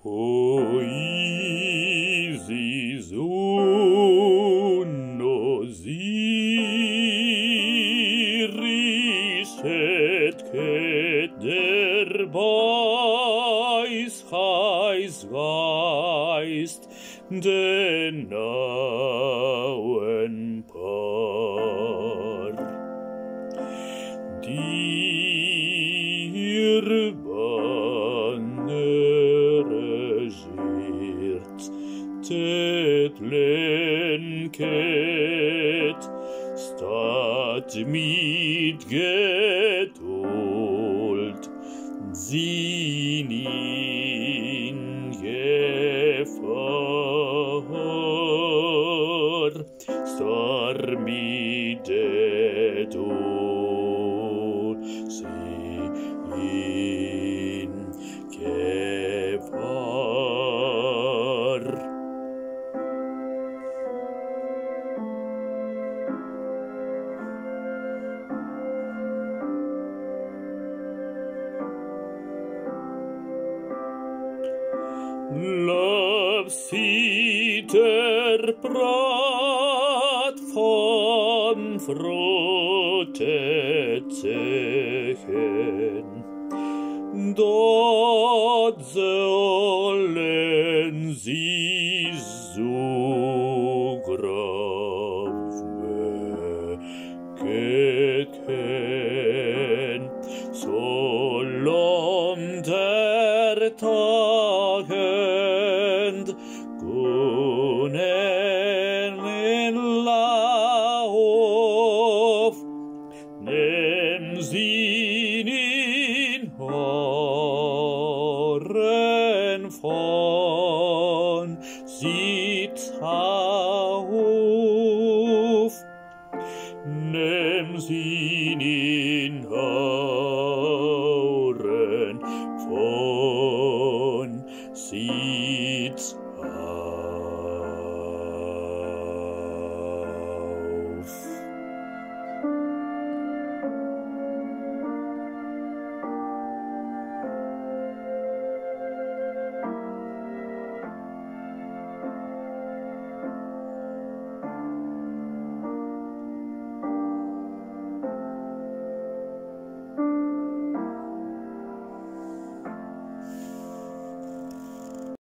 O Isis uno Siris et der Beis weist den nauen Paar. Dir baneregiert tet lenket stat mit Geduld sinin Gefahr stormidet sin Gefahr. Lapsiter Brat vom Frotezechen, dort sollen sie so grauweken, solange der Tagend gunnen in Lauf, nem sie in Horen von sieht auf, nem sie in Horen von sieht auf.